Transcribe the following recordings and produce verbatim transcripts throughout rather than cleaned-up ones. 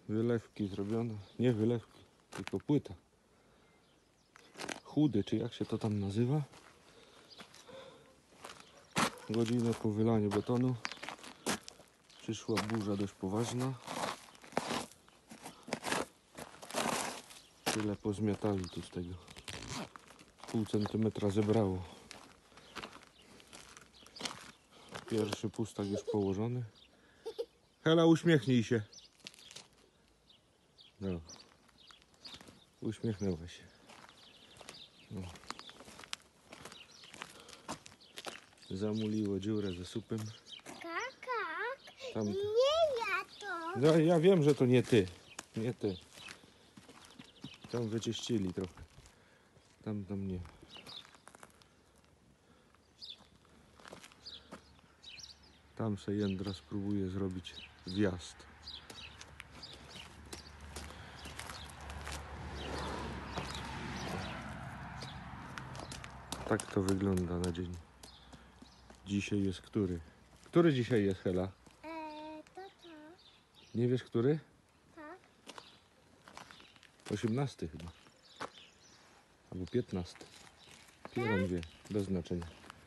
Wylewki zrobione. Nie wylewki, tylko płyta. Chudy, czy jak się to tam nazywa. Godzinę po wylaniu betonu. Przyszła burza dość poważna. Tyle pozmiatali tu z tego. Pół centymetra zebrało. Pierwszy pustak już położony. Hela, uśmiechnij się. No. Uśmiechnęła się. No. Zamuliło dziurę ze supem. Kaka, Tam... nie ja to. No ja wiem, że to nie ty. Nie ty. Tam wyczyścili trochę. Tam, tam nie. Tam se Jędra spróbuje zrobić wjazd. Tak to wygląda na dzień. Dzisiaj jest który? Który dzisiaj jest, Hela? Eee, to to. Nie wiesz, który? Tak. osiemnasty chyba. Albo piętnasty. Pieron wie, bez znaczenia.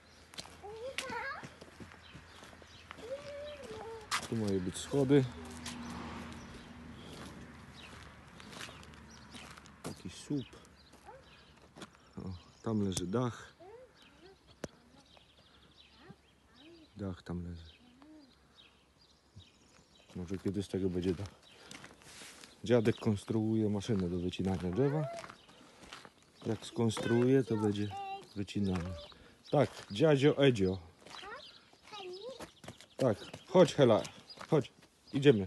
Tu mają być schody. Jakiś słup. O, tam leży dach. Dach tam leży. Może kiedyś z tego będzie dach. Dziadek konstruuje maszynę do wycinania drzewa. Jak skonstruuje, to będzie wycinane. Tak, dziadzio Edzio. Tak, chodź Hela, chodź, idziemy.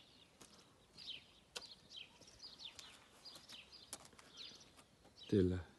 Tyle.